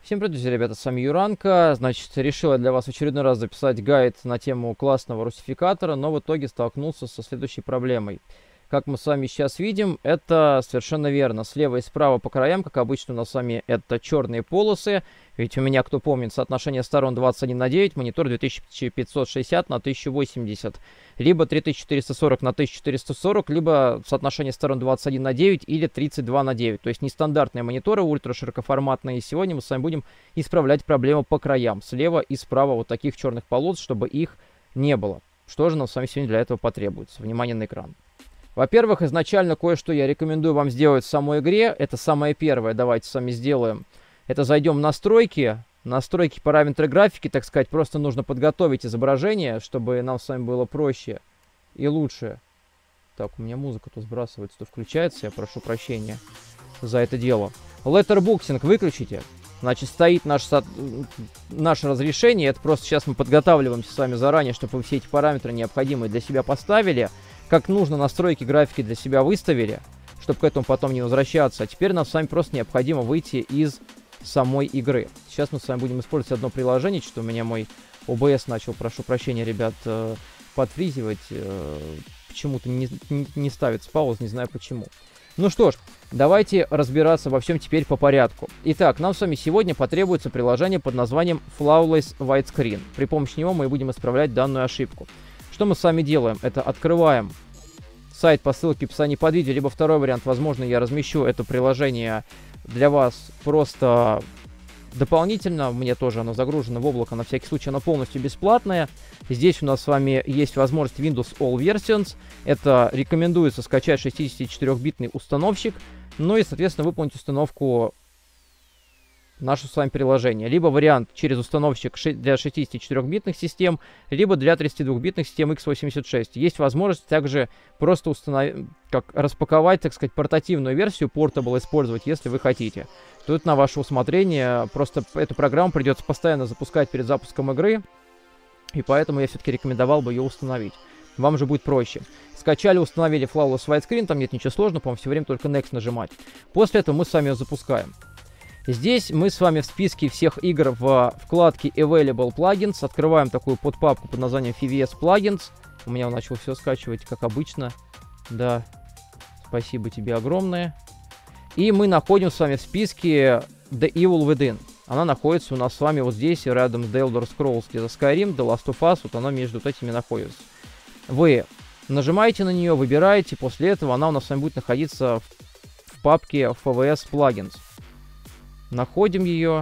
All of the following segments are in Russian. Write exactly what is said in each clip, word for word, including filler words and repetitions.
Всем привет, друзья, ребята, с вами Юранка. Значит, решил я для вас в очередной раз записать гайд на тему классного русификатора, но в итоге столкнулся со следующей проблемой. Как мы с вами сейчас видим, это совершенно верно. Слева и справа по краям, как обычно у нас с вами, это черные полосы. Ведь у меня, кто помнит, соотношение сторон двадцать один на девять, монитор две тысячи пятьсот шестьдесят на тысячу восемьдесят. Либо три тысячи четыреста сорок на тысячу четыреста сорок, либо соотношение сторон двадцать один на девять или тридцать два на девять. То есть нестандартные мониторы, ультраширокоформатные. И сегодня мы с вами будем исправлять проблему по краям. Слева и справа вот таких черных полос, чтобы их не было. Что же нам с вами сегодня для этого потребуется? Внимание на экран. Во-первых, изначально кое-что я рекомендую вам сделать в самой игре. Это самое первое. Давайте с вами сделаем. Это зайдем в настройки. Настройки, параметры графики, так сказать. Просто нужно подготовить изображение, чтобы нам с вами было проще и лучше. Так, у меня музыка тут сбрасывается, то включается. Я прошу прощения за это дело. Letterboxing выключите. Значит, стоит наш со... наше разрешение. Это просто сейчас мы подготавливаемся с вами заранее, чтобы вы все эти параметры необходимые для себя поставили. Как нужно, настройки графики для себя выставили, чтобы к этому потом не возвращаться. А теперь нам с вами просто необходимо выйти из самой игры. Сейчас мы с вами будем использовать одно приложение, что у меня мой о бэ эс начал, прошу прощения, ребят, э, подфризивать. Э, почему-то не, не, не ставится пауз, не знаю почему. Ну что ж, давайте разбираться во всем теперь по порядку. Итак, нам с вами сегодня потребуется приложение под названием Flawless Widescreen. При помощи него мы будем исправлять данную ошибку. Что мы с вами делаем? Это открываем сайт по ссылке в описании под видео, либо второй вариант, возможно, я размещу это приложение для вас просто дополнительно. Мне тоже оно загружено в облако, на всякий случай оно полностью бесплатное. Здесь у нас с вами есть возможность Windows All Versions. Это рекомендуется скачать шестидесятичетырёхбитный установщик, ну и, соответственно, выполнить установку наше с вами приложение. Либо вариант через установщик для шестидесятичетырёхбитных систем, либо для тридцатидвухбитных систем икс восемьдесят шесть. Есть возможность также просто установить, как распаковать, так сказать, портативную версию, Portable использовать, если вы хотите. Тут на ваше усмотрение. Просто эту программу придется постоянно запускать перед запуском игры, и поэтому я все-таки рекомендовал бы ее установить. Вам же будет проще. Скачали, установили Flawless Widescreen, там нет ничего сложного, по-моему, все время только Next нажимать. После этого мы с вами ее запускаем. Здесь мы с вами в списке всех игр в вкладке Available Plugins открываем такую подпапку под названием эф ви эс Plugins. У меня он начал все скачивать, как обычно. Да, спасибо тебе огромное. И мы находим с вами в списке The Evil Within. Она находится у нас с вами вот здесь, рядом с The Elder Scrolls, где-то Skyrim, The Last of Us, вот она между вот этими находится. Вы нажимаете на нее, выбираете, после этого она у нас с вами будет находиться в, в папке эф ви эс Plugins. Находим ее.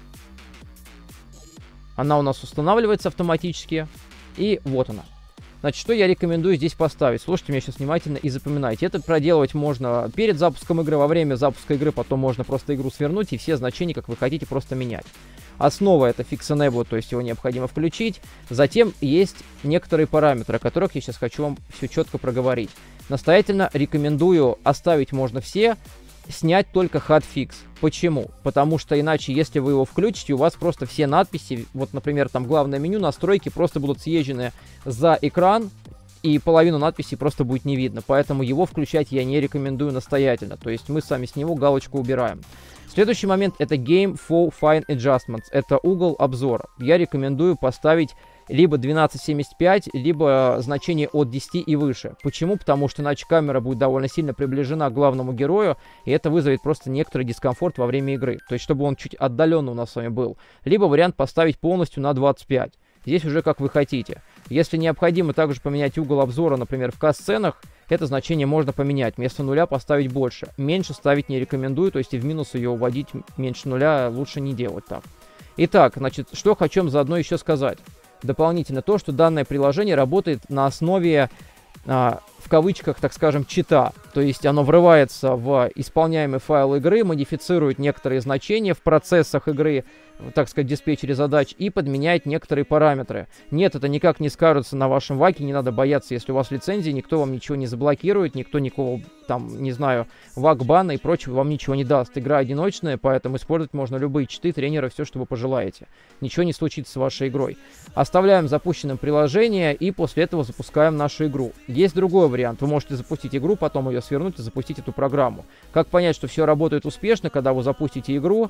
Она у нас устанавливается автоматически. И вот она. Значит, что я рекомендую здесь поставить? Слушайте меня сейчас внимательно и запоминайте. Это проделывать можно перед запуском игры, во время запуска игры. Потом можно просто игру свернуть и все значения, как вы хотите, просто менять. Основа — это Fix Enable, то есть его необходимо включить. Затем есть некоторые параметры, о которых я сейчас хочу вам все четко проговорить. Настоятельно рекомендую оставить можно все, снять только Hotfix. Почему? Потому что иначе, если вы его включите, у вас просто все надписи, вот, например, там главное меню, настройки просто будут съезжены за экран, и половину надписей просто будет не видно. Поэтому его включать я не рекомендую настоятельно. То есть мы сами с него галочку убираем. Следующий момент — это Game for Fine Adjustments. Это угол обзора. Я рекомендую поставить либо двенадцать семьдесят пять, либо значение от десяти и выше. Почему? Потому что иначе камера будет довольно сильно приближена к главному герою, и это вызовет просто некоторый дискомфорт во время игры. То есть, чтобы он чуть отдаленно у нас с вами был. Либо вариант поставить полностью на двадцать пять. Здесь уже как вы хотите. Если необходимо также поменять угол обзора, например, в кат-сценах, это значение можно поменять. Вместо нуля поставить больше. Меньше ставить не рекомендую, то есть и в минус ее уводить меньше нуля лучше не делать так. Итак, значит, что хочу вам заодно еще сказать. Дополнительно то, что данное приложение работает на основе, а, в кавычках, так скажем, чита. То есть оно врывается в исполняемый файл игры, модифицирует некоторые значения в процессах игры, так сказать, диспетчере задач, и подменяет некоторые параметры. Нет, это никак не скажется на вашем ваке, не надо бояться, если у вас лицензия, никто вам ничего не заблокирует, никто никого, там, не знаю, вак-бана и прочего вам ничего не даст. Игра одиночная, поэтому использовать можно любые читы, тренеры, все, что вы пожелаете. Ничего не случится с вашей игрой. Оставляем запущенным приложение и после этого запускаем нашу игру. Есть другой вариант. Вы можете запустить игру, потом ее свернуть и запустить эту программу. Как понять, что все работает успешно, когда вы запустите игру?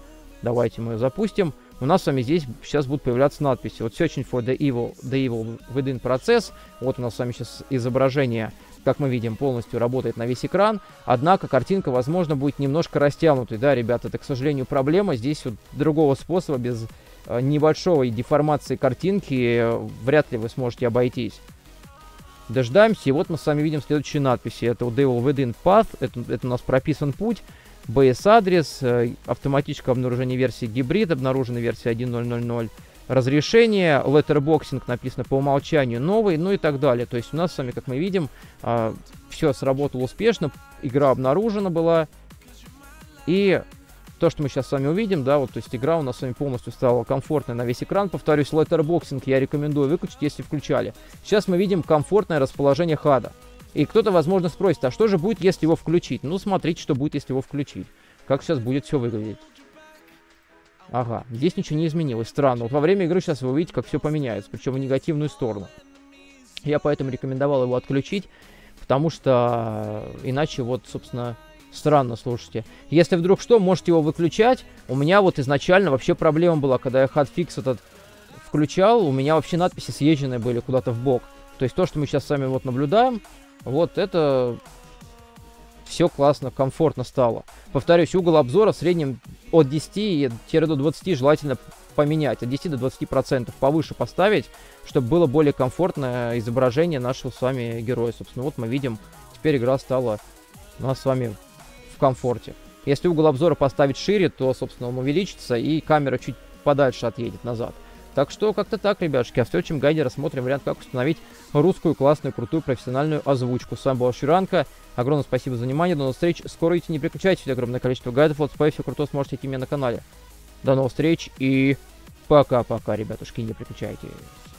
Давайте мы ее запустим. У нас с вами здесь сейчас будут появляться надписи. Вот Searching for the Evil, the evil Within процесс. Вот у нас с вами сейчас изображение, как мы видим, полностью работает на весь экран. Однако картинка, возможно, будет немножко растянутой. Да, ребята, это, к сожалению, проблема. Здесь вот другого способа, без э, небольшой деформации картинки, э, вряд ли вы сможете обойтись. Дождаемся, и вот мы с вами видим следующие надписи. Это Devil Within Path, это, это у нас прописан путь. би эс-адрес, э, автоматическое обнаружение версии гибрид, обнаружена версия один точка ноль ноль ноль, разрешение, letterboxing написано по умолчанию новый, ну и так далее. То есть у нас с вами, как мы видим, э, все сработало успешно, игра обнаружена была, и то, что мы сейчас с вами увидим, да, вот, то есть игра у нас с вами полностью стала комфортной на весь экран. Повторюсь, letterboxing я рекомендую выключить, если включали. Сейчас мы видим комфортное расположение хада. И кто-то, возможно, спросит, а что же будет, если его включить? Ну, смотрите, что будет, если его включить. Как сейчас будет все выглядеть. Ага, здесь ничего не изменилось. Странно. Вот во время игры сейчас вы увидите, как все поменяется, причем в негативную сторону. Я поэтому рекомендовал его отключить, потому что иначе вот, собственно, странно, слушайте. Если вдруг что, можете его выключать. У меня вот изначально вообще проблема была, когда я хатфикс этот включал, у меня вообще надписи съезженные были куда-то в бок. То есть то, что мы сейчас с вами вот наблюдаем, вот это все классно, комфортно стало. Повторюсь, угол обзора в среднем от десяти до двадцати желательно поменять. От десяти до двадцати процентов повыше поставить, чтобы было более комфортное изображение нашего с вами героя. Собственно, вот мы видим, теперь игра стала у нас с вами в комфорте. Если угол обзора поставить шире, то, собственно, он увеличится и камера чуть подальше отъедет назад. Так что как-то так, ребятушки. А в следующем гайде рассмотрим вариант, как установить русскую классную, крутую, профессиональную озвучку. С вами был Юранка. Огромное спасибо за внимание. До новых встреч. Скоро идите, не переключайтесь. Огромное количество гайдов. Вот спай, все круто сможете найти меня на канале. До новых встреч и пока-пока, ребятушки. Не переключайтесь.